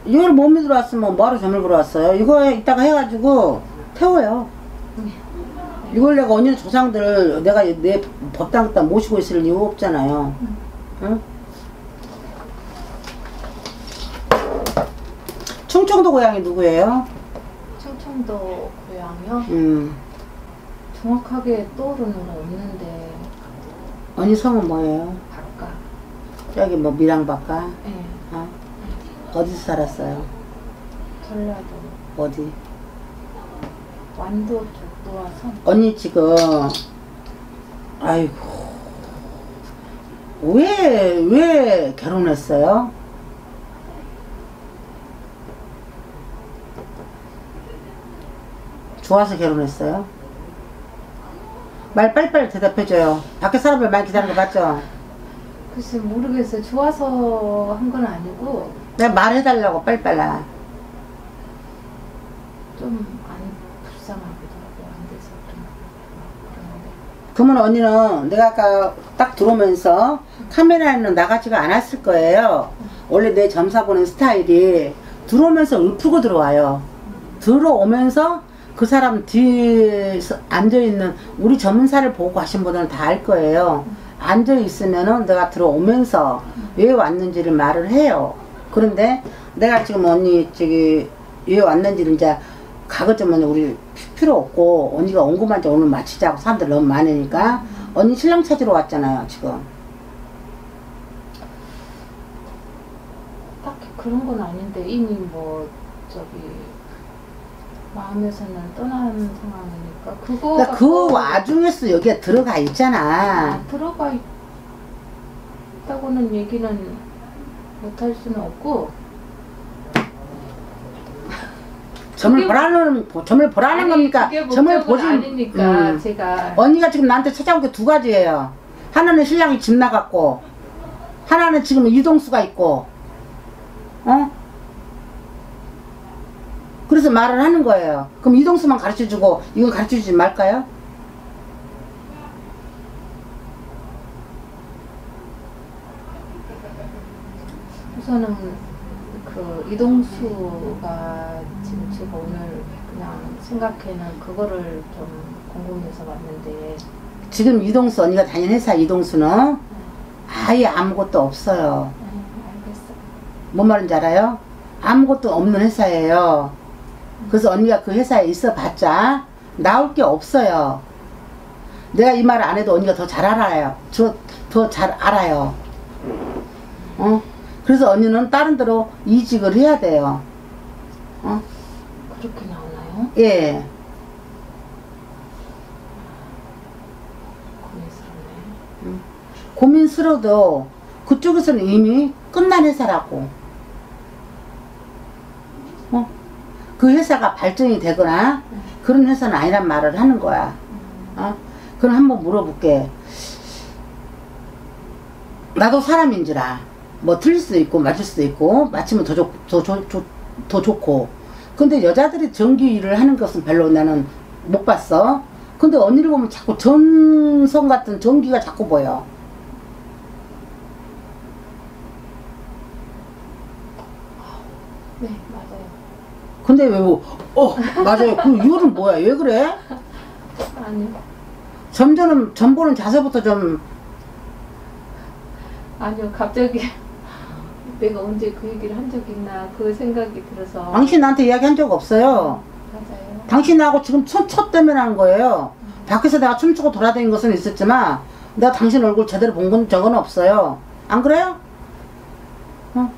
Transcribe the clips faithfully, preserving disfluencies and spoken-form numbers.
이걸 못 믿으러 왔으면 뭐하러 점을 보러 왔어요? 이거 이따가 해가지고 태워요. 이걸 내가 언니 조상들 내가 내 법당 갖다 모시고 있을 이유 없잖아요. 응? 충청도 고향이 누구예요? 충청도 고향이요? 음. 정확하게 떠오르는 건 없는데. 언니 성은 뭐예요? 바까. 저기 뭐 밀양바까? 네. 어? 어디서 살았어요? 전라도. 어디? 완도 쪽 노아선. 언니 지금 아이고 왜 왜 결혼했어요? 좋아서 결혼했어요? 말 빨리빨리 대답해줘요. 밖에 사람들 많이 기다리는 거 봤죠? 글쎄 모르겠어요. 좋아서 한 건 아니고 내가 말해달라고 빨리빨리. 좀 안 불쌍하기도 하고 안 돼서 그런 그런데. 그러면 언니는 내가 아까 딱 들어오면서 카메라에는 나가지가 않았을 거예요. 원래 내 점사 보는 스타일이 들어오면서 울프고 들어와요. 들어오면서 그 사람 뒤에 앉아있는 우리 전문사를 보고 가신 분들은 다 알 거예요. 앉아있으면은 내가 들어오면서 왜 왔는지를 말을 해요. 그런데 내가 지금 언니 저기 왜 왔는지를 이제 가급적이면 우리 필요 없고 언니가 온 것만 이제 오늘 마치자고 사람들 너무 많으니까 언니 신랑 찾으러 왔잖아요 지금. 딱히 그런 건 아닌데 이미 뭐 저기 마음에서는 떠나는 상황이니까 그거 그러니까 그 와중에서 여기에 들어가 있잖아. 아, 들어가 있다고는 얘기는 못할 수는 없고 점을 보라는 점을 보라는 아니, 겁니까? 그게 점을 목적은 보지. 아니니까 음. 제가 언니가 지금 나한테 찾아온 게 두 가지예요. 하나는 신랑이 집 나갔고 하나는 지금 이동수가 있고 어? 그래서 말을 하는 거예요. 그럼 이동수만 가르쳐주고 이건 가르쳐주지 말까요? 우선은 그 이동수가 지금 제가 오늘 그냥 생각해는 그거를 좀 궁금해서 왔는데 지금 이동수 언니가 다니는 회사 이동수는 아예 아무것도 없어요. 네, 알겠어. 뭔 말인지 알아요? 아무것도 없는 회사예요. 그래서 언니가 그 회사에 있어 봤자 나올 게 없어요. 내가 이 말을 안 해도 언니가 더 잘 알아요. 저 더 잘 알아요. 어? 그래서 언니는 다른 데로 이직을 해야 돼요. 어? 그렇게 나오나요? 예. 고민스럽네. 음. 고민스러워도 그쪽에서는 이미 끝난 회사라고. 어? 그 회사가 발전이 되거나 음. 그런 회사는 아니란 말을 하는 거야. 어? 그럼 한번 물어볼게. 나도 사람인지라 뭐 틀릴 수도 있고 맞을 수도 있고 맞히면 더, 좋, 더, 좋, 좋, 더 좋고 근데 여자들이 전기 일을 하는 것은 별로 나는 못 봤어. 근데 언니를 보면 자꾸 전성 같은 전기가 자꾸 보여. 네, 맞아요. 근데 왜 뭐, 어 맞아요. 그 이유는 뭐야? 왜 그래? 아니요. 점저는 점보는 자세부터 좀 아니요, 갑자기 내가 언제 그 얘기를 한 적 있나 그 생각이 들어서. 당신 나한테 이야기한 적 없어요. 맞아요. 당신하고 지금 첫, 첫 때문에 한 거예요. 음. 밖에서 내가 춤추고 돌아다닌 것은 있었지만 내가 당신 얼굴 제대로 본 건 적은 없어요. 안 그래요? 어?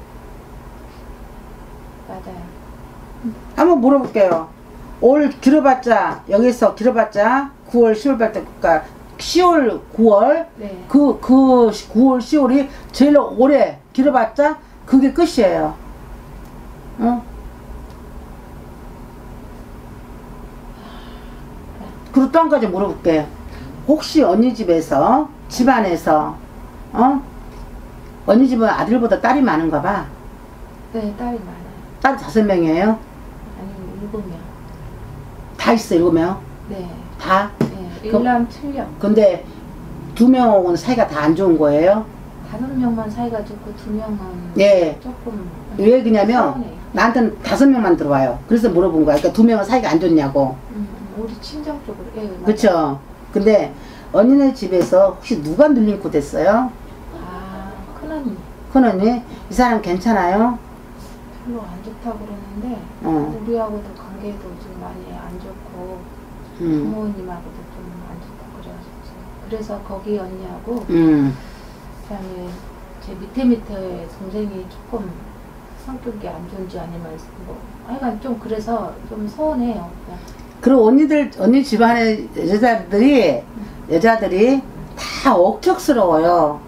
맞아요. 한번 물어볼게요. 올 길어봤자 여기서 길어봤자 구월 시월 그러니까 시월 구월 네. 그, 그 구월 시월이 제일 오래 길어봤자 그게 끝이에요. 어? 그리고 또 한 가지 물어볼게. 혹시 언니 집에서 집안에서 어? 언니 집은 아들보다 딸이 많은가 봐. 네, 딸이 많아요. 딸 다섯 명이에요? 아니, 일곱 명. 다 있어, 일곱 명? 네. 다? 네, 일남 칠녀. 근데 두 명하고는 사이가 다 안 좋은 거예요? 다섯 명만 사이가 좋고 두 명은 예. 조금 왜 그러냐면 서운해요. 나한테는 다섯 명만 들어와요. 그래서 물어본 거야. 그러니까 두 명은 사이가 안 좋냐고. 음, 우리 친정 쪽으로. 예, 맞아요. 그쵸? 근데 언니네 집에서 혹시 누가 눌림코 됐어요? 아, 큰언니. 큰언니? 이 사람 괜찮아요? 별로 안 좋다고 그러는데 어. 우리하고도 관계도 좀 많이 안 좋고 음. 부모님하고도 좀 안 좋다고 그래가지고 그래서 거기 언니하고 음. 그다음에 제 밑에 밑에 동생이 조금 성격이 안 좋은지 아니면 뭐 하여간 좀 그래서 좀 서운해요. 그냥. 그리고 언니들, 언니 집안의 여자들이, 여자들이 다 억척스러워요.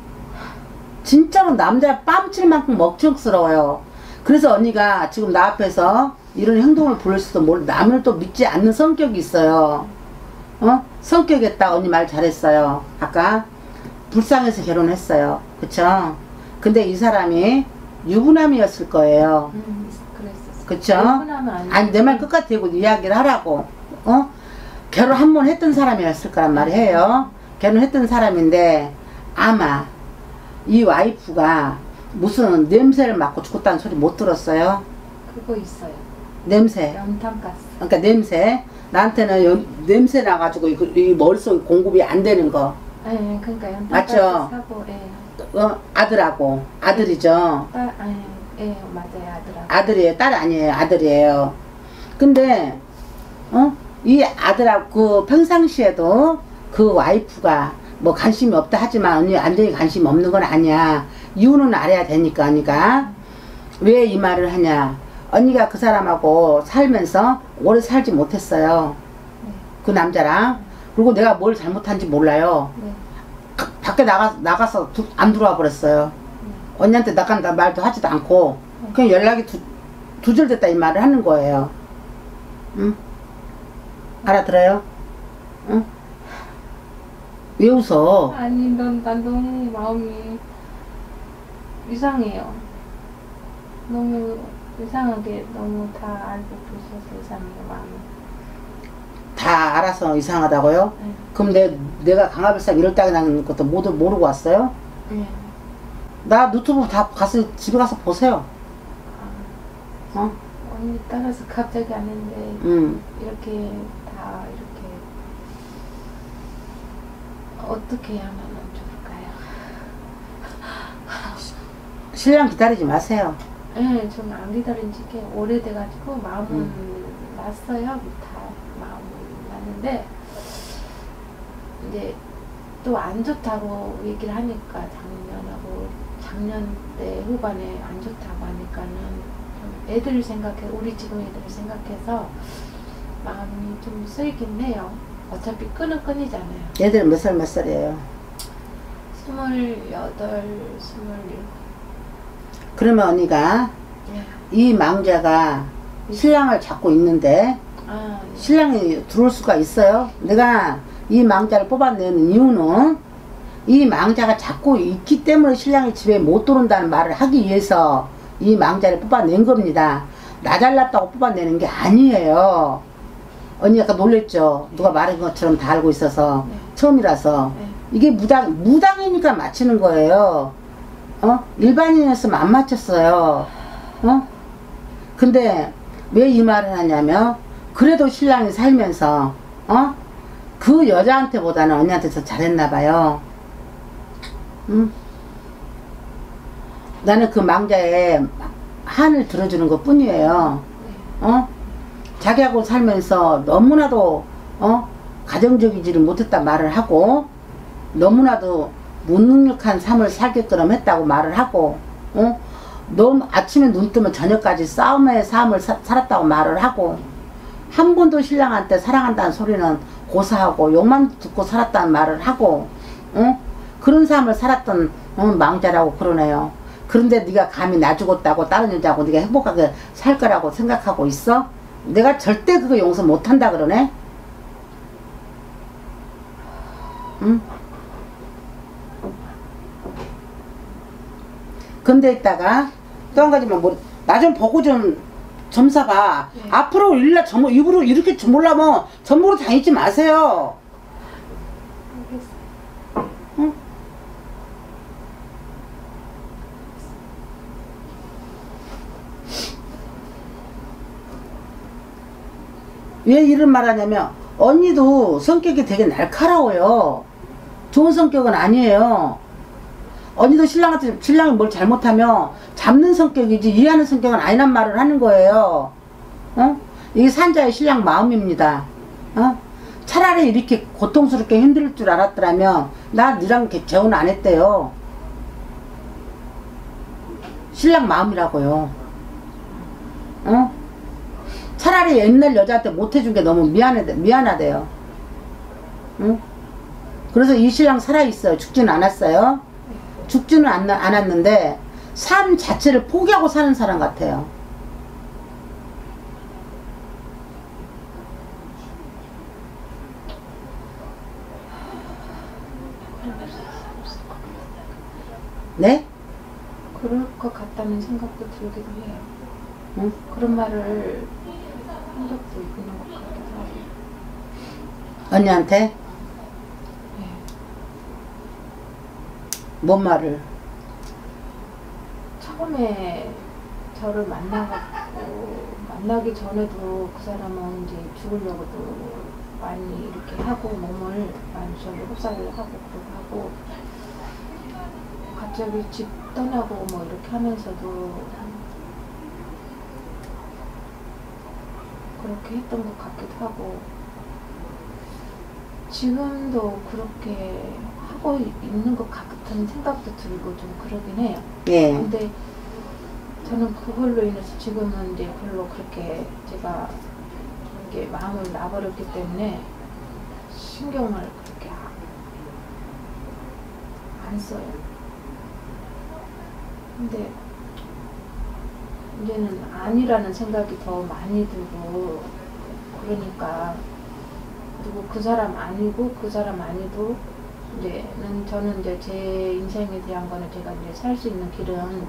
진짜로 남자 뺨칠 만큼 억척스러워요. 그래서 언니가 지금 나 앞에서 이런 행동을 보일지도 모르, 남을 또 믿지 않는 성격이 있어요. 어? 성격에 딱 언니 말 잘했어요. 아까 불쌍해서 결혼했어요. 그쵸? 근데 이 사람이 유부남이었을 거예요. 음, 그랬었어. 그쵸? 유부남은 아니고. 아니 내 말 끝까지 대고 이야기를 하라고. 어? 결혼 한 번 했던 사람이었을 거란 말이에요. 결혼했던 사람인데 아마 이 와이프가 무슨 냄새를 맡고 죽었다는 소리 못 들었어요? 그거 있어요. 냄새. 연탄가스. 그러니까 냄새. 나한테는 연, 냄새 나가지고 이, 이 머릿속 공급이 안 되는 거. 네, 그러니까 연탄가스 맞죠? 사고, 예. 어, 아들하고. 아들이죠. 딸, 아니, 예, 맞아요, 아들하고. 아들이에요. 딸 아니에요. 아들이에요. 근데 어? 이 아들하고 그 평상시에도 그 와이프가 뭐 관심이 없다 하지만 언니 완전히 관심 없는 건 아니야. 이유는 알아야 되니까 언니가. 왜 이 말을 하냐. 언니가 그 사람하고 살면서 오래 살지 못했어요. 네. 그 남자랑. 그리고 내가 뭘 잘못한지 몰라요. 네. 가- 밖에 나가, 나가서 두, 안 들어와 버렸어요. 네. 언니한테 나간다 말도 하지도 않고 그냥 연락이 두, 두절됐다 이 말을 하는 거예요. 응? 알아들어요? 응? 왜 웃어? 아니, 넌, 난 너무 마음이 이상해요. 너무 이상하게 너무 다 알고 계셔서 이상해요, 마음이. 다 알아서 이상하다고요? 네. 그럼 내, 내가 강화별상 이럴 때 나는 것도 모두 모르고 왔어요? 네. 나 유튜브 다 가서 집에 가서 보세요. 아, 어? 언니 따라서 갑자기 안 했는데 음. 이렇게 다 이렇게 어떻게 하면 좋을까요? 신랑 기다리지 마세요. 네, 좀 안 기다린 지 꽤 오래돼가지고 마음은 음. 났어요. 다 마음은 났는데 이제 또 안 좋다고 얘기를 하니까 작년하고 작년 때 후반에 안 좋다고 하니까는 좀 애들 생각해 우리 지금 애들 생각해서 마음이 좀 쓰이긴 해요. 어차피 끈은 끈이잖아요. 얘들은 몇 살 몇 살이에요? 스물여덟, 스물일곱. 그러면 언니가 네. 이 망자가 신랑을 잡고 있는데 아, 네. 신랑이 들어올 수가 있어요? 내가 이 망자를 뽑아내는 이유는 이 망자가 잡고 있기 때문에 신랑이 집에 못 들어온다는 말을 하기 위해서 이 망자를 뽑아낸 겁니다. 나 잘났다고 뽑아내는 게 아니에요. 언니 아까 놀랬죠? 누가 말한 것처럼 다 알고 있어서 네. 처음이라서 네. 이게 무당, 무당이니까 맞히는 거예요. 어? 일반인이었으면 안 맞췄어요. 어? 근데 왜 이 말을 하냐면 그래도 신랑이 살면서 어? 그 여자한테보다는 언니한테 더 잘했나봐요. 응? 나는 그 망자의 한을 들어주는 것 뿐이에요. 어? 자기하고 살면서 너무나도 어? 가정적이지를 못했다 말을 하고 너무나도 무능력한 삶을 살게끔 했다고 말을 하고 어? 너무 아침에 눈 뜨면 저녁까지 싸움의 삶을 사, 살았다고 말을 하고 한 번도 신랑한테 사랑한다는 소리는 고사하고 욕만 듣고 살았다는 말을 하고 어? 그런 삶을 살았던 어, 망자라고 그러네요. 그런데 네가 감히 나 죽었다고 다른 여자하고 네가 행복하게 살 거라고 생각하고 있어? 내가 절대 그거 용서 못한다 그러네. 응? 근데 있다가 또 한 가지만 뭐 나 좀 보고 좀 점사봐. 네. 앞으로 일날 전 입으로 이렇게 주물라면 전부로 다니지 마세요. 알겠어요. 응? 왜 이런 말 하냐면 언니도 성격이 되게 날카로워요. 좋은 성격은 아니에요. 언니도 신랑한테 신랑이 뭘 잘못하면 잡는 성격이지 이해하는 성격은 아니란 말을 하는 거예요. 어? 이게 산자의 신랑 마음입니다. 어? 차라리 이렇게 고통스럽게 힘들 줄 알았더라면 나 니랑 재혼 안 했대요. 신랑 마음이라고요. 어? 차라리 옛날 여자한테 못해준 게 너무 미안해, 미안하대요. 응? 그래서 이 신랑 살아있어요. 죽지는 않았어요. 죽지는 않, 않았는데 삶 자체를 포기하고 사는 사람 같아요. 네? 그럴 것 같다는 생각도 들기도 해요. 응? 그런 말을 한 적도 있는 것 같기도 하고. 언니한테? 네. 뭔 말을? 처음에 저를 만나갖고 만나기 전에도 그 사람은 이제 죽으려고도 많이 이렇게 하고 몸을 많이 저기 흡사를 하고 그러고 하고 갑자기 집 떠나고 뭐 이렇게 하면서도 그렇게 했던 것 같기도 하고 지금도 그렇게 하고 있는 것 같은 생각도 들고 좀 그러긴 해요. 예. 근데 저는 그걸로 인해서 지금은 이제 별로 그렇게 제가 이렇게 마음을 놔버렸기 때문에 신경을 그렇게 안 써요. 근데 이제는 아니라는 생각이 더 많이 들고 그러니까 그리고 그 사람 아니고 그 사람 아니도 이제는 저는 이제 제 인생에 대한 거는 제가 이제 살 수 있는 길은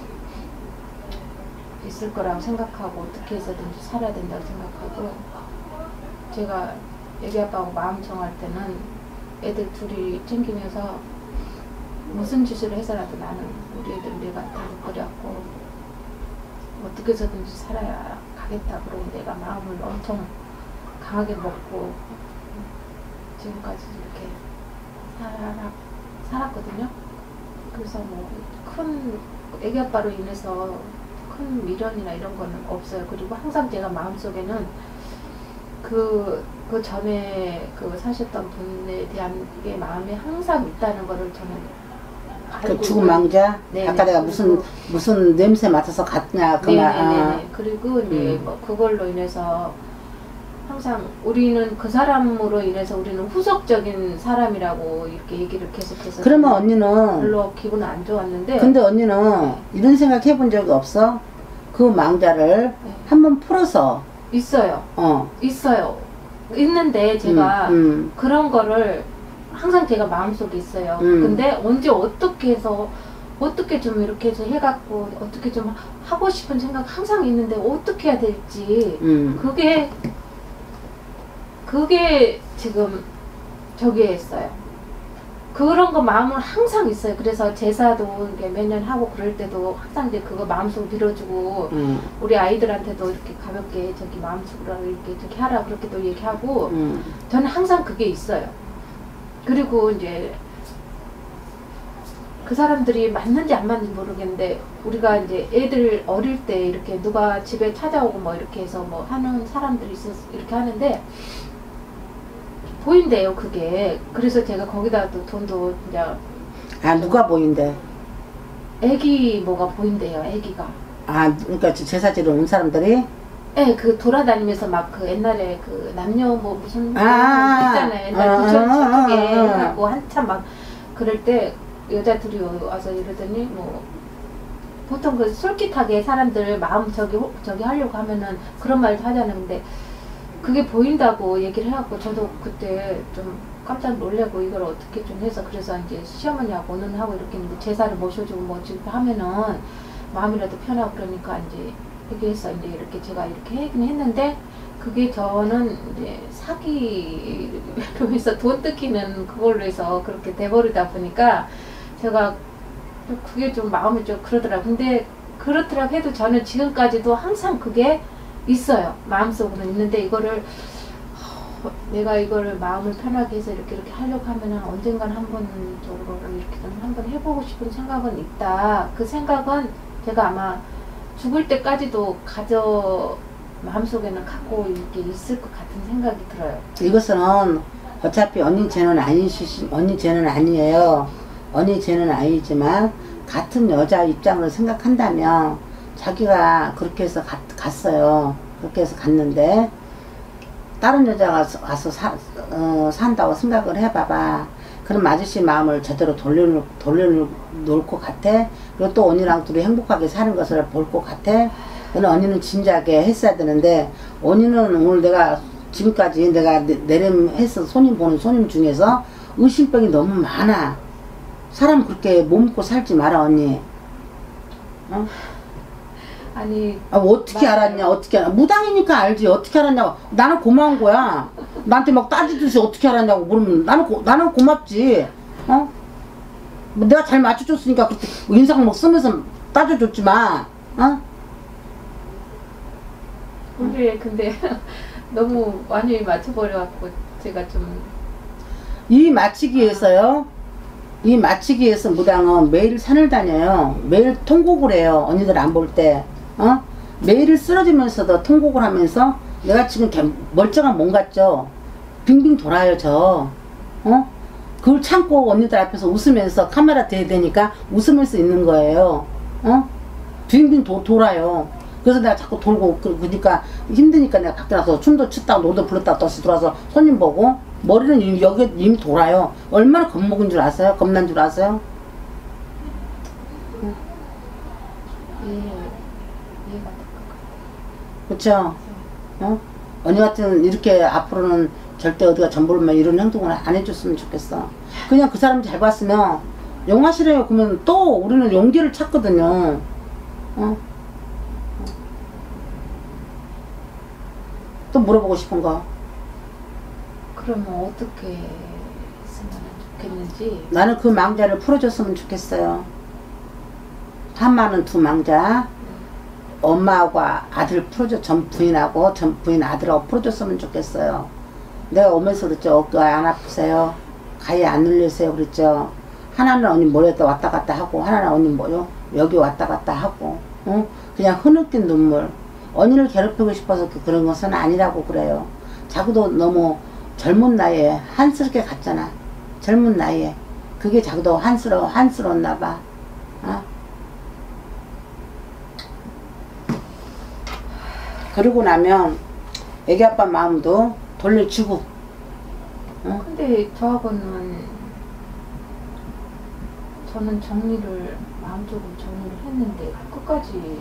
있을 거라고 생각하고 어떻게 해서든지 살아야 된다고 생각하고 제가 애기 아빠하고 마음 정할 때는 애들 둘이 챙기면서 무슨 짓을 해서라도 나는 우리 애들 내가 다루거렸고 어떻게 해서든지 살아야 가겠다 그러고 내가 마음을 엄청 강하게 먹고 지금까지 이렇게 살아, 살았거든요. 그래서 뭐 큰 애기 아빠로 인해서 큰 미련이나 이런 거는 없어요. 그리고 항상 제가 마음속에는 그, 그 전에 그 사셨던 분에 대한 게 마음에 항상 있다는 거를 저는 알고 그 죽은 망자? 네네. 아까 내가 무슨 무슨 냄새 맡아서 갔냐 그 말. 네네네. 아. 그리고 이제 음. 뭐 그걸로 인해서 항상 우리는 그 사람으로 인해서 우리는 후속적인 사람이라고 이렇게 얘기를 계속해서 그러면 언니는 별로 기분은 안 좋았는데 근데 언니는 이런 생각 해본 적이 없어? 그 망자를 네. 한번 풀어서 있어요. 어. 있어요. 있는데 제가 음, 음. 그런 거를 항상 제가 마음속에 있어요. 음. 근데 언제 어떻게 해서 어떻게 좀 이렇게 해서 해갖고 어떻게 좀 하고 싶은 생각 항상 있는데 어떻게 해야 될지 음. 그게 그게 지금 저기에 있어요. 그런 거 마음은 항상 있어요. 그래서 제사도 매년 하고 그럴 때도 항상 이제 그거 마음속으로 빌어주고 음. 우리 아이들한테도 이렇게 가볍게 저기 마음속으로 이렇게 저기 하라 그렇게 또 얘기하고 음. 저는 항상 그게 있어요. 그리고 이제 그 사람들이 맞는지 안 맞는지 모르겠는데 우리가 이제 애들 어릴 때 이렇게 누가 집에 찾아오고 뭐 이렇게 해서 뭐 하는 사람들이 있었 이렇게 하는데 보인대요 그게. 그래서 제가 거기다 또 돈도 이제 아 누가 보인대? 애기 뭐가 보인대요. 애기가. 아 그러니까 제사 지러 온 사람들이? 네, 그 돌아다니면서 막 그 옛날에 그 남녀 뭐 무슨 아, 있잖아요. 옛날 아, 부천 아, 저쪽에 아, 아. 하고 한참 막 그럴 때 여자들이 와서 이러더니 뭐 보통 그 솔깃하게 사람들 마음 저기 호- 저기 하려고 하면은 그런 말도 하잖아요. 근데 그게 보인다고 얘기를 해갖고 저도 그때 좀 깜짝 놀래고 이걸 어떻게 좀 해서 그래서 이제 시어머니하고 오늘 하고 이렇게 했는데 제사를 모셔주고 뭐 지금 하면은 마음이라도 편하고 그러니까 이제 얘기해서 이제 이렇게 제가 이렇게 하긴 했는데 그게 저는 이제 사기로 해서 돈 뜯기는 그걸로 해서 그렇게 돼버리다 보니까 제가 그게 좀 마음이 좀 그러더라고요. 근데 그렇더라고 해도 저는 지금까지도 항상 그게 있어요. 마음속으로 있는데 이거를 어, 내가 이거를 마음을 편하게 해서 이렇게 이렇게 하려고 하면은 언젠간 한번 쪽으로 이렇게 좀 한번 해보고 싶은 생각은 있다. 그 생각은 제가 아마 죽을 때까지도 가져 마음속에는 갖고 이렇게 있을 것 같은 생각이 들어요. 이것은 어차피 언니 죄는 아니시 언니 죄는 아니에요. 언니 죄는 아니지만 같은 여자 입장으로 생각한다면 자기가 그렇게 해서 갔, 갔어요. 그렇게 해서 갔는데 다른 여자가 와서 사, 어, 산다고 생각을 해봐봐. 그럼 아저씨 마음을 제대로 돌려, 돌려놓을 것 같아. 그리고 또 언니랑 둘이 행복하게 사는 것을 볼 것 같아. 그는 언니는 진지하게 했어야 되는데 언니는 오늘 내가 지금까지 내가 내림해서 손님 보는 손님 중에서 의심병이 너무 많아. 사람 그렇게 몸고 살지 마라 언니. 어? 아니 아, 어떻게 맞아요. 알았냐 어떻게 알아 무당이니까 알지 어떻게 알았냐고. 나는 고마운 거야. 나한테 막 따지듯이 어떻게 알았냐고 물으면 나는 고, 나는 고맙지. 어? 뭐 내가 잘 맞춰줬으니까 그때 인상 막 쓰면서 따져줬지만 어? 우리 근데 너무 완전히 맞춰버려갖고 제가 좀 이 맞추기 위해서요. 이 맞추기 위해서 무당은 매일 산을 다녀요. 매일 통곡을 해요. 언니들 안 볼 때. 어? 매일 쓰러지면서도 통곡을 하면서 내가 지금 멀쩡한 몸 같죠? 빙빙 돌아요 저. 어? 그걸 참고 언니들 앞에서 웃으면서 카메라 대야 되니까 웃으면서 있는 거예요. 어? 빙빙 도, 돌아요. 그래서 내가 자꾸 돌고 그러니까 힘드니까 내가 밖에 나서 춤도 췄다가 노도 불렀다가 다시 들어와서 손님 보고 머리는 이미 여기 이미 돌아요. 얼마나 겁먹은 줄 아세요? 겁난 줄 아세요? 응. 예, 이해가 될 것 같아요. 그쵸? 어? 언니 같은 이렇게 앞으로는 절대 어디가 전부를 이런 행동을 안 해줬으면 좋겠어. 그냥 그 사람 잘 봤으면 영화 싫어요 그러면 또 우리는 용기를 찾거든요. 어? 또 물어보고 싶은 거. 그러면 어떻게 했으면 좋겠는지. 나는 그 망자를 풀어줬으면 좋겠어요. 한마는 두 망자. 엄마하고 아들 풀어줘. 전 부인하고 전 부인 아들하고 풀어줬으면 좋겠어요. 내가 오면서 그랬죠. 어깨가 안 아프세요? 가위 안 눌리세요? 그랬죠. 하나는 언니 머리에다 왔다 갔다 하고 하나는 언니 뭐요? 여기 왔다 갔다 하고 어? 그냥 흐느낀 눈물. 언니를 괴롭히고 싶어서 그런 것은 아니라고 그래요. 자기도 너무 젊은 나이에 한스럽게 갔잖아. 젊은 나이에. 그게 자기도 한스러워, 한스러웠나 봐. 어? 그러고 나면 애기 아빠 마음도 돌려주고. 어? 근데 저하고는 저는 정리를 마음적으로 정리를 했는데 끝까지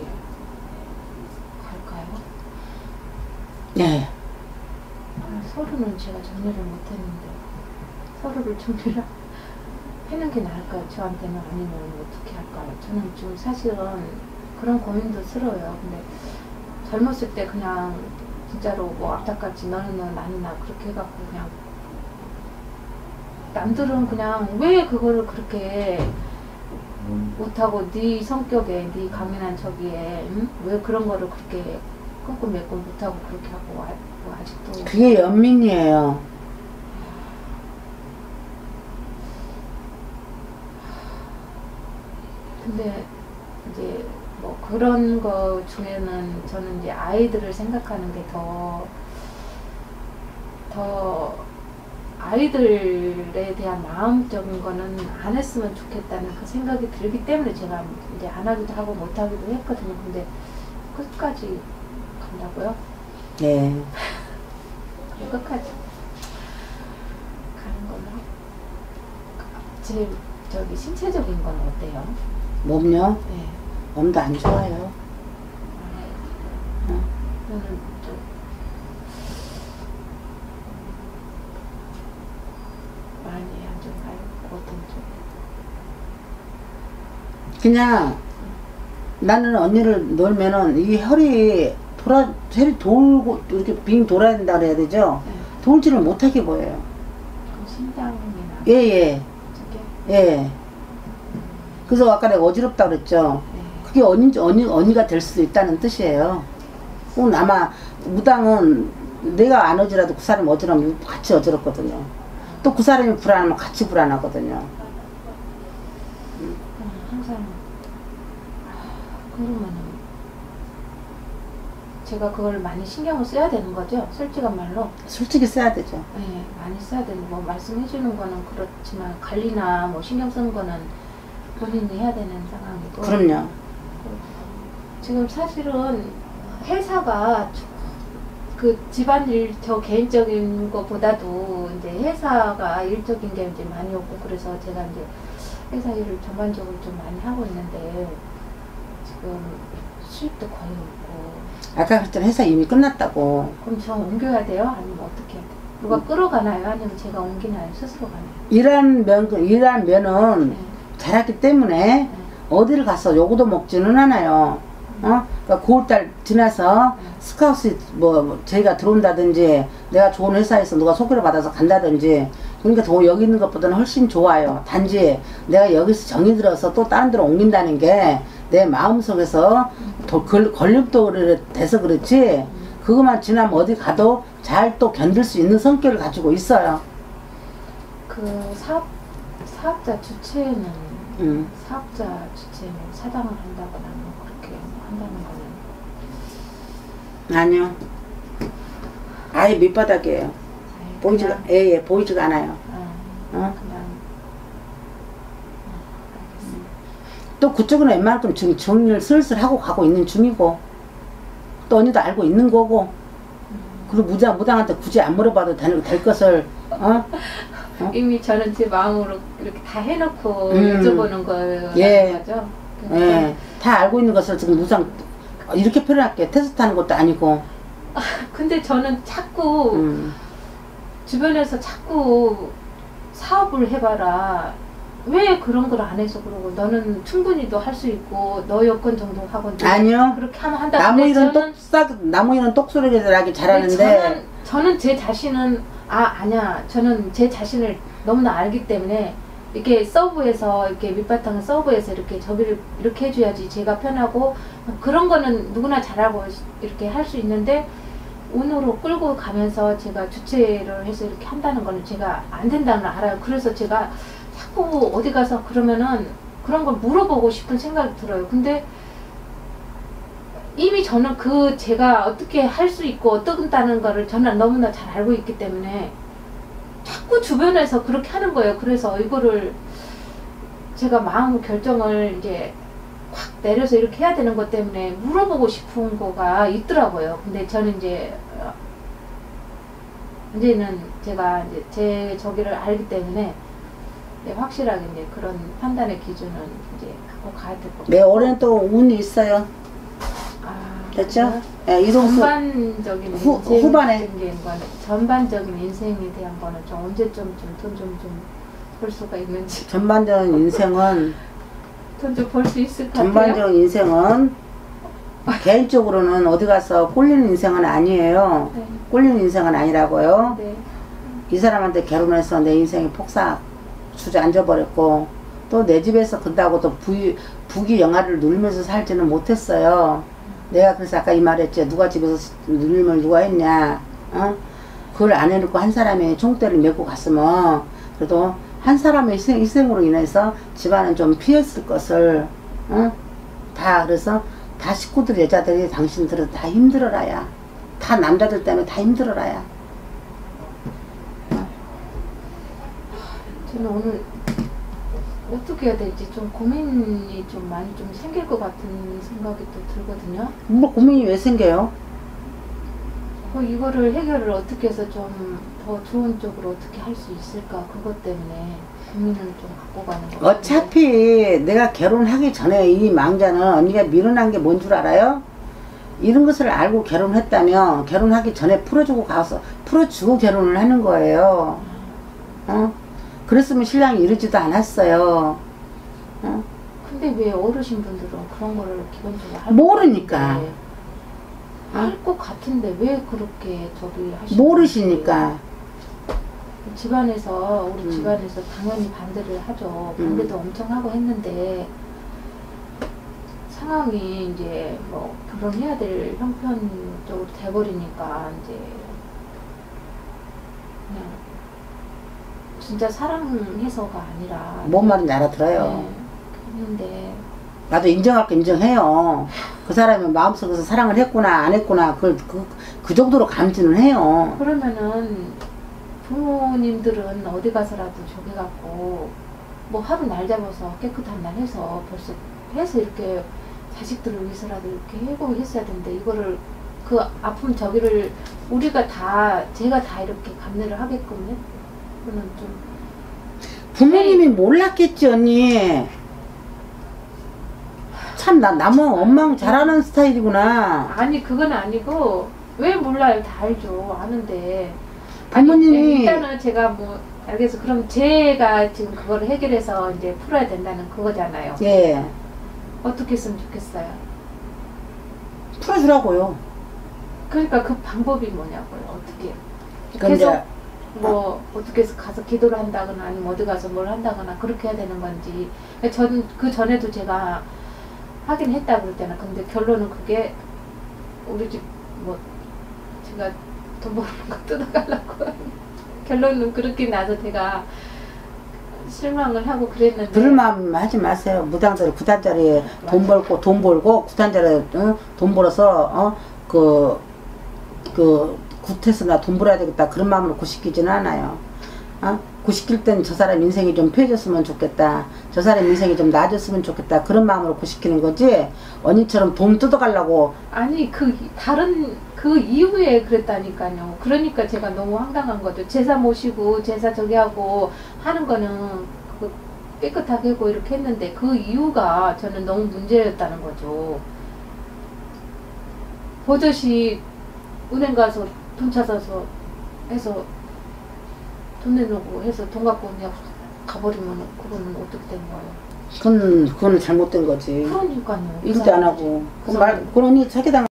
갈까요? 네. 서로는 제가 정리를 못했는데 서로를 정리를 해는 게 나을까요? 저한테는 아니면 어떻게 할까요? 저는 지금 사실은 그런 고민도 스러워요. 근데 젊었을 때 그냥 진짜로 뭐 앞다같이 너는 너 나는 나 그렇게 해갖고 그냥 남들은 그냥 왜 그거를 그렇게 못하고 네 성격에 네 강인한 저기에 응? 왜 그런 거를 그렇게 끙끙 맺고 못하고 그렇게 하고 아, 뭐 아직도 그게 연민이에요. 근데 이제 뭐 그런 거 중에는 저는 이제 아이들을 생각하는 게 더 더 아이들에 대한 마음적인 거는 안 했으면 좋겠다는 그 생각이 들기 때문에 제가 이제 안 하기도 하고 못 하기도 했거든요. 근데 끝까지 간다고요? 네. 끝까지 가는 걸로. 제 저기 신체적인 건 어때요? 몸요? 네. 몸도 안 좋아요. 어. 저는 좀 많이 안 좋아요. 어떤 쪽? 그냥 나는 언니를 놀면은 이 혈이 돌아 혈이 돌고 이렇게 빙 돌아야 된다 그래야 되죠. 네. 돌지를 못하게 보여요. 그럼 심장이나 예예. 저게? 예. 그래서 아까 내가 어지럽다 그랬죠. 네. 그게 언니 언니 언니가 될 수도 있다는 뜻이에요. 그건 아마 무당은 내가 안 어지라도 그 사람이 어지러면 같이 어지럽거든요. 또 그 사람이 불안하면 같이 불안하거든요. 음, 항상 그러면은 제가 그걸 많이 신경을 써야 되는 거죠? 솔직한 말로. 솔직히 써야 되죠. 네, 많이 써야 되는 뭐 말씀해 주는 거는 그렇지만 관리나 뭐 신경 쓰는 거는 본인이 해야 되는 상황이고. 그럼요. 지금 사실은 회사가 그 집안일 저 개인적인 것보다도 이제 회사가 일적인 게 이제 많이 없고 그래서 제가 이제 회사 일을 전반적으로 좀 많이 하고 있는데 지금 수입도 거의 없고. 아까 그랬잖아. 회사 이미 끝났다고. 그럼 저 옮겨야 돼요? 아니면 어떻게 해야 돼요? 누가 끌어가나요? 아니면 제가 옮기나요? 스스로 가나요? 일한 면, 일한 면은 네. 잘했기 때문에 네. 어디를 가서 요구도 먹지는 않아요. 어? 그러니까 구월달 지나서 스카우트 뭐 저희가 들어온다든지 내가 좋은 회사에서 누가 소개를 받아서 간다든지 그러니까 더 여기 있는 것보다는 훨씬 좋아요. 단지 내가 여기서 정이 들어서 또 다른 데로 옮긴다는 게 내 마음속에서 더 걸, 걸림도 돼서 그렇지 그것만 지나면 어디 가도 잘 또 견딜 수 있는 성격을 가지고 있어요. 그 사업, 사업자 주체는 음. 사업자 주체는 사장을 한다거나 뭐 그렇게 한다는 거는 아니요. 아예 밑바닥이에요. 아예 보이지가, 그냥, 예, 예, 보이지가 않아요. 아, 어? 그냥 아, 알겠습니다. 또 그쪽은 웬만큼 정, 정리를 슬슬 하고 가고 있는 중이고 또 언니도 알고 있는 거고 그리고 무당, 무당한테 굳이 안 물어봐도 될, 될 것을 어? 어? 이미 저는 제 마음으로 이렇게 다 해놓고 음. 여쭤보는 거라는 예. 거죠. 예, 다 알고 있는 것을 지금 무당 이렇게 표현할게 테스트하는 것도 아니고 근데 저는 자꾸 음. 주변에서 자꾸 사업을 해봐라. 왜 그런 걸 안 해서 그러고 너는 충분히 너 할 수 있고 너 여건 정도 하고 아니요. 그렇게 하면 한다. 나무 근데 일은 저는 똑싹 나무 일은 똑소리하기 근데 잘하는데 저는 저는 제 자신은 아 아니야. 저는 제 자신을 너무나 알기 때문에 이렇게 서브에서 이렇게 밑바탕 서브에서 이렇게 저기를 이렇게 해줘야지 제가 편하고 그런 거는 누구나 잘하고 이렇게 할 수 있는데 운으로 끌고 가면서 제가 주체를 해서 이렇게 한다는 거는 제가 안 된다는 걸 알아요. 그래서 제가 자꾸 어디 가서 그러면은 그런 걸 물어보고 싶은 생각이 들어요. 근데 이미 저는 그 제가 어떻게 할 수 있고 어떻다는 거를 저는 너무나 잘 알고 있기 때문에 자꾸 주변에서 그렇게 하는 거예요. 그래서 이거를 제가 마음 결정을 이제 확 내려서 이렇게 해야 되는 것 때문에 물어보고 싶은 거가 있더라고요. 근데 저는 이제 이제는 제가 이제 제 저기를 알기 때문에 이제 확실하게 이제 그런 판단의 기준은 이제 갖고 가야 될 것 같아요. 네, 올해는 또 운이 있어요. 아, 됐죠? 예, 이동수 전반적인 후- 인생 후반에. 거는 전반적인 인생에 대한 거는 좀 언제쯤 돈 좀 좀 벌 수가 있는지 전반적인 인생은 돈 좀 벌 수 있을 것 같아요. 전반적인 인생은 개인적으로는 어디 가서 꼴리는 인생은 아니에요. 네. 꼴리는 인생은 아니라고요. 네. 이 사람한테 결혼해서 내 인생이 폭삭 주저앉아버렸고 또 내 집에서 근다고 또 부이, 부귀 영화를 누리면서 살지는 못했어요. 내가 그래서 아까 이 말했지. 누가 집에서 누림을 누가 했냐. 어? 그걸 안 해놓고 한 사람이 총대를 메고 갔으면 그래도 한 사람의 희생, 희생으로 인해서 집안은 좀 피했을 것을 어? 다 그래서 다 식구들 여자들이 당신들은 다 힘들어라야. 다 남자들 때문에 다 힘들어라야. 저는 오늘 어떻게 해야 될지 좀 고민이 좀 많이 좀 생길 것 같은 생각이 또 들거든요. 뭐 고민이 왜 생겨요? 어, 이거를 해결을 어떻게 해서 좀 더 좋은 쪽으로 어떻게 할 수 있을까 그것 때문에 고민을 좀 갖고 가는 거 같아요. 어차피 내가 결혼하기 전에 이 망자는 언니가 미련한 게 뭔 줄 알아요? 이런 것을 알고 결혼했다면 결혼하기 전에 풀어주고 가서 풀어주고 결혼을 하는 거예요. 어? 그랬으면 신랑이 이러지도 않았어요. 어? 근데 왜 어르신분들은 그런 거를 기본적으로 할 모르니까. 할것 같은데 왜 그렇게 저기 하시는 모르시니까. 집안에서 우리 음. 집안에서 당연히 반대를 하죠. 음. 반대도 엄청 하고 했는데 상황이 이제 뭐 결혼해야 될 형편적으로 돼버리니까 이제 그냥 진짜 사랑해서가 아니라 뭔 말인지 알아들어요. 네, 했는데 나도 인정할 거 인정해요. 그 사람이 마음속에서 사랑을 했구나 안 했구나 그걸 그, 그 정도로 감지는 해요. 그러면은 부모님들은 어디 가서라도 저기 갖고 뭐 하루 날 잡아서 깨끗한 날 해서 벌써 해서 이렇게 자식들을 위해서라도 이렇게 해고 했어야 되는데 이거를 그 아픔 저기를 우리가 다 제가 다 이렇게 감내를 하게끔 해? 그거는 좀 부모님이 몰랐겠지 언니. 참 나 나무 엄마 잘하는 스타일이구나. 아니 그건 아니고 왜 몰라요? 다 알죠. 아는데 부모님이 아니, 일단은 제가 뭐 알겠어. 그럼 제가 지금 그거를 해결해서 이제 풀어야 된다는 그거잖아요. 예 어떻게 했으면 좋겠어요? 풀어주라고요. 그러니까 그 방법이 뭐냐고요. 어떻게 그건 계속 이제 뭐 어떻게 해서 가서 기도를 한다거나 아니면 어디 가서 뭘 한다거나 그렇게 해야 되는 건지. 전 그 전에도 제가 하긴 했다 그랬잖아. 근데 결론은 그게 우리 집 뭐 제가 돈 버는 거 뜯어가려고 결론은 그렇게 나서 제가 실망을 하고 그랬는데 그럴 마음 하지 마세요. 무당자리 구단자리에 돈 벌고 돈 벌고 구단자리에 어? 돈 벌어서 어? 그, 그 굿해서 나 돈 벌어야 되겠다 그런 마음으로 구시키지는 않아요. 어? 구시킬 땐 저 사람 인생이 좀 편해졌으면 좋겠다. 저 사람 인생이 좀 나아졌으면 좋겠다. 그런 마음으로 구시키는 거지. 언니처럼 돈 뜯어가려고. 아니 그 다른 그 이후에 그랬다니까요. 그러니까 제가 너무 황당한 거죠. 제사 모시고 제사 저기 하고 하는 거는 그 깨끗하게 하고 이렇게 했는데 그 이유가 저는 너무 문제였다는 거죠. 버젓이 은행 가서 돈 찾아서 해서 돈 내놓고 해서 돈 갖고 그냥 가버리면 그거는 어떻게 된 거예요? 그건, 그건 잘못된 거지. 그러니까요. 일도 안 하고. 그 말, 그러니 사기당